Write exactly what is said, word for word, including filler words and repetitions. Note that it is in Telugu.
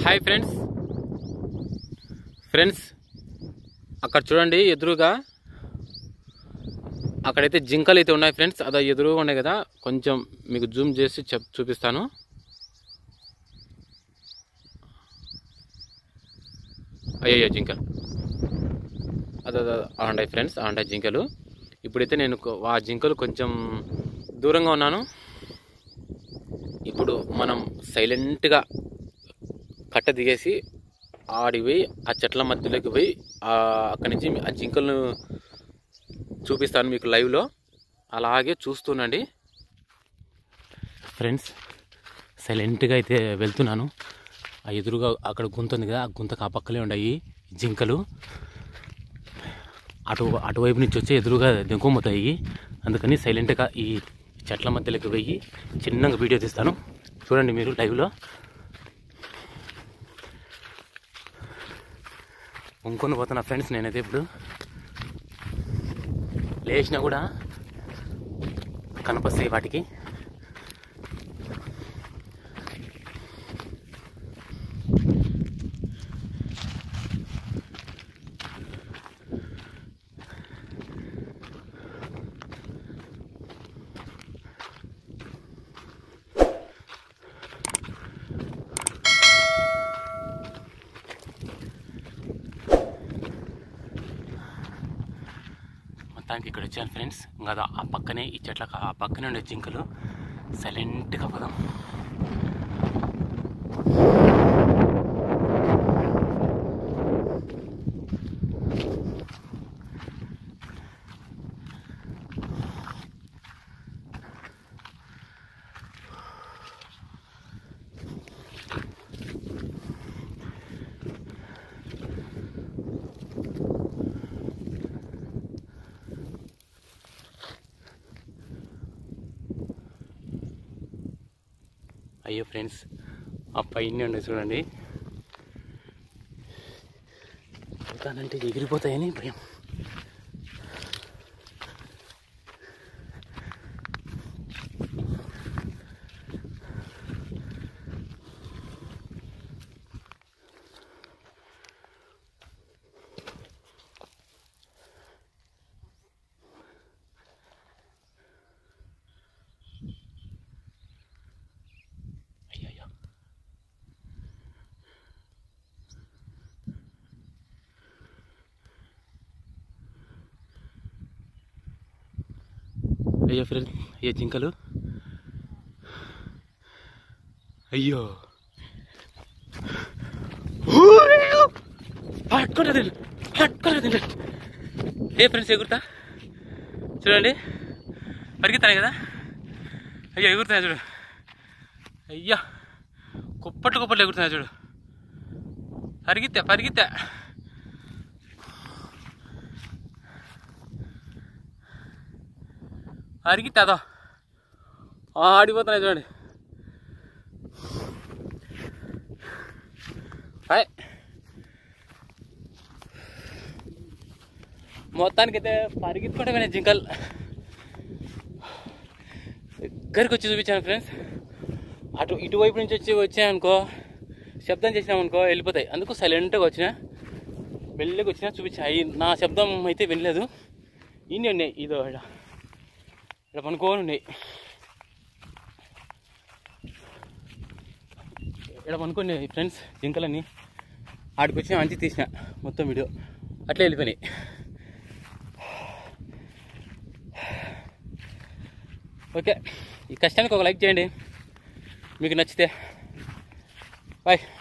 హాయ్ ఫ్రెండ్స్ ఫ్రెండ్స్ అక్కడ చూడండి ఎదురుగా అక్కడైతే జింకలు అయితే ఉన్నాయి ఫ్రెండ్స్. అదే ఎదురుగా ఉన్నాయి కదా, కొంచెం మీకు జూమ్ చేసి చెప్ చూపిస్తాను. అయ్యయ్యో జింకలు అదే ఆండాయి ఫ్రెండ్స్, ఆండాయి జింకలు. ఇప్పుడైతే నేను ఆ జింకలు కొంచెం దూరంగా ఉన్నాను. ఇప్పుడు మనం సైలెంట్గా కట్ట దిగేసి ఆడికి పోయి ఆ చెట్ల మధ్యలోకి పోయి అక్కడి నుంచి ఆ జింకలను చూపిస్తాను మీకు లైవ్లో. అలాగే చూస్తుండండి ఫ్రెండ్స్. సైలెంట్గా అయితే వెళ్తున్నాను. ఆ ఎదురుగా అక్కడ గుంత ఉంది కదా, ఆ గుంతకు ఆ పక్కలే ఉన్నాయి జింకలు. అటు అటువైపు నుంచి వచ్చి ఎదురుగా దింకొమ్ముతాయి. అందుకని సైలెంట్గా ఈ చెట్ల మధ్యలోకి పోయి చిన్నగా వీడియో తీస్తాను. చూడండి మీరు లైవ్లో. వంకొని పోతున్నా ఫ్రెండ్స్ నేనైతే. ఇప్పుడు లేచినా కూడా కనపస్తాయి వాటికి. మొత్తానికి ఇక్కడ వచ్చాను ఫ్రెండ్స్. ఇంకా ఆ పక్కనే ఈ చెట్ల ఆ పక్కనే ఉండే జింకలు. సైలెంట్గా పోదాం. అయ్యో ఫ్రెండ్స్, ఆ పైన ఉండే చూడండి. పోతానంటే ఎగిరిపోతాయని భయం. అయ్యో ఫ్రెండ్, అయ్యో జింకలు. అయ్యో పట్టుకోలేదు పట్టుకోలేదు. ఏ ఫ్రెండ్స్ ఎగురుతా చూడండి, పరిగెత్తాయి కదా. అయ్యో ఎగురుతున్నాయి చూడు. అయ్యా కుప్పట్లు కుప్పట్లు ఎగురుతున్నాయి చూడు. పరిగెత్తా పరిగెత్తా. అరిగితే ఆడిపోతున్నాయి చూడండి. హాయ్, మొత్తానికైతే పరిగెత్తుకుంటే జింకలు దగ్గరికి వచ్చి చూపించాను ఫ్రెండ్స్. అటు ఇటువైపు నుంచి వచ్చి వచ్చాయనుకో, శబ్దం చేసినామనుకో వెళ్ళిపోతాయి. అందుకు సైలెంట్గా వచ్చిన వెళ్ళకి వచ్చినా చూపించా. నా శబ్దం అయితే వెళ్ళలేదు. ఇన్ని ఉన్నాయి, ఇదో ఇక్కడ పనుకోని ఉన్నాయి. ఇక్కడ పనుకోండి ఫ్రెండ్స్ జింకలన్నీ. ఆడికి వచ్చిన మంచి తీసిన మొత్తం వీడియో అట్లా వెళ్ళిపోయినాయి. ఓకే, ఈ కష్టానికి ఒక లైక్ చేయండి మీకు నచ్చితే. బాయ్.